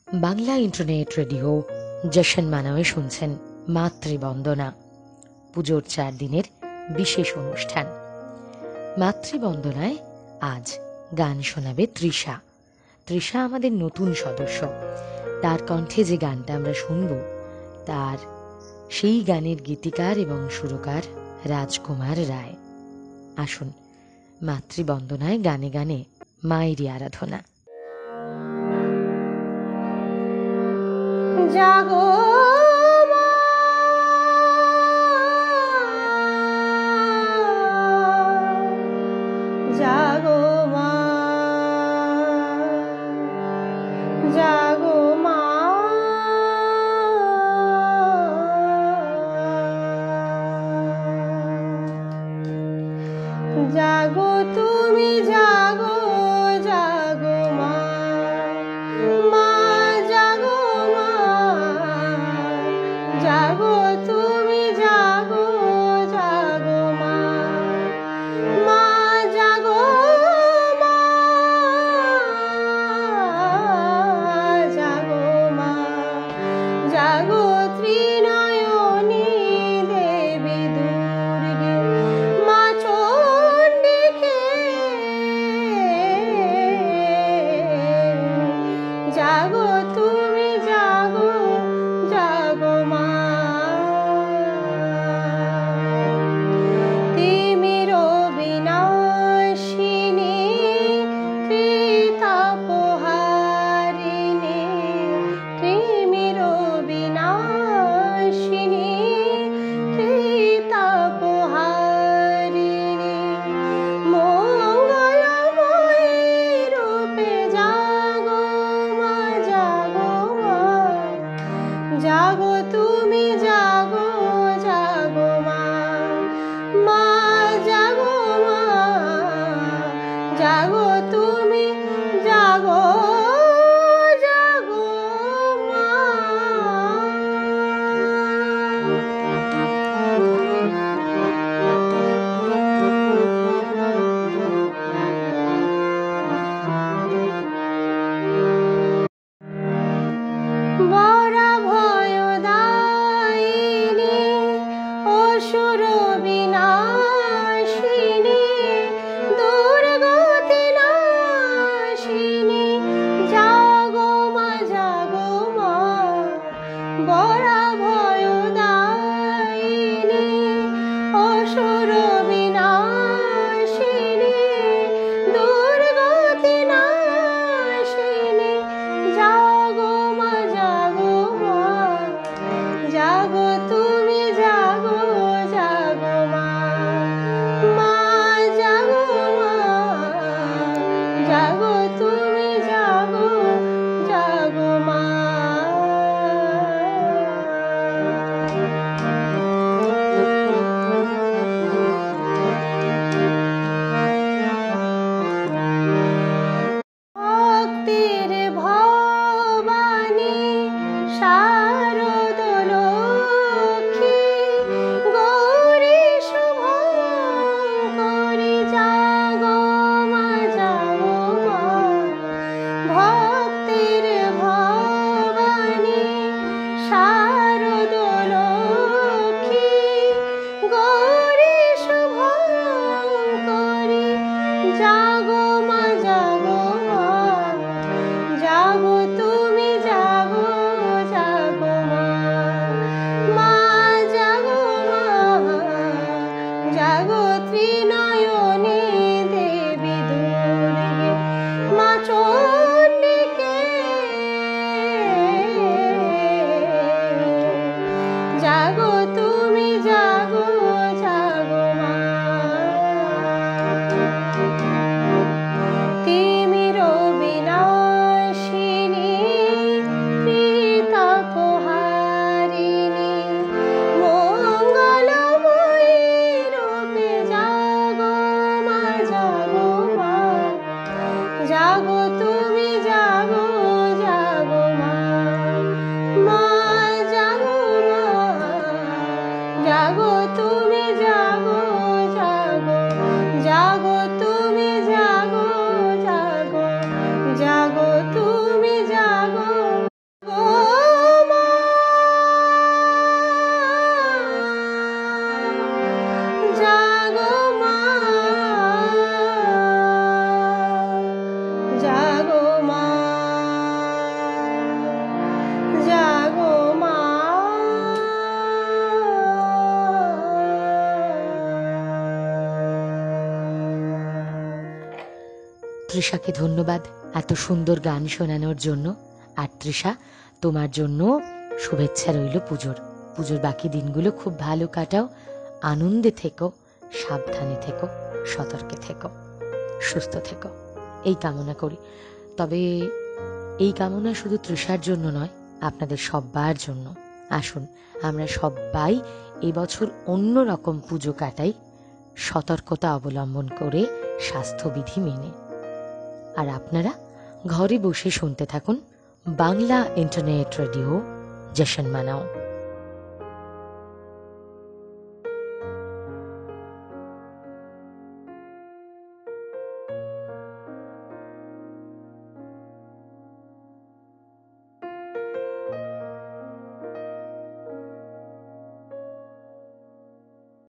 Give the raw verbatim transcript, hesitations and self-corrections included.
Bangla internet radio Jashn Manaowe শুনছেন মাতৃ বন্দনা, পুজোর চার দিনের বিশেষ অনুষ্ঠান। মাতৃ বন্দনায় আজ গান শোনাবে তৃষা। তৃষা আমাদের নতুন সদস্য। তার কণ্ঠে যে গানটা আমরা শুনব, তার সেই গানের গীতিকার এবং সুরকার রাজকুমার রায়। আসুন মাতৃ বন্দনায় গানে গানে মায়েরই আরাধনা। জাগো মা, জাগো মা, জাগো মা, জাগো তুমি জাগো, জাগো মা, মা জাগো মা, জাগো তুমি জাগো, জাগো মা, মা জাগো মা, জাগো মা, জাগো ত্রিনয়নী দেবী দুর্গে, মা চণ্ডীকে, জাগো তুমি জাগো, জাগো মা। তিমির বিনাশিনী ত্রিতাপহারিণী, তিমির বিনাশিনী ত্রিতাপহারিণী, মঙ্গলময়ী রূপে জাগো মা, জাগো তৃষাকে ধন্যবাদ এত সুন্দর গান শোনানোর জন্য। আর তৃষা, তোমার জন্য শুভেচ্ছা রইল পুজোর। পুজোর বাকি দিনগুলো খুব ভালো কাটাও, আনন্দে থেকো, সাবধানে থেকো, সতর্কে থেকো, সুস্থ থেকো, এই কামনা করি। তবে এই কামনা শুধু তৃষার জন্য নয়, আপনাদের সবার জন্য। আসুন আমরা সবাই এবছর অন্য রকম পুজো কাটাই, সতর্কতা অবলম্বন করে, স্বাস্থ্যবিধি মেনে। আর আপনারা ঘরে বসে শুনতে থাকুন বাংলা ইন্টারনেট রেডিও জাশন মানাও।